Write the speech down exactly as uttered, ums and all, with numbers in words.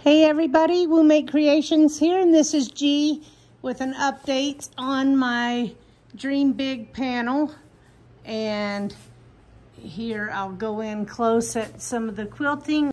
Hey everybody, Woo Make Creations here, and this is G with an update on my Dream Big panel. And here I'll go in close at some of the quilting.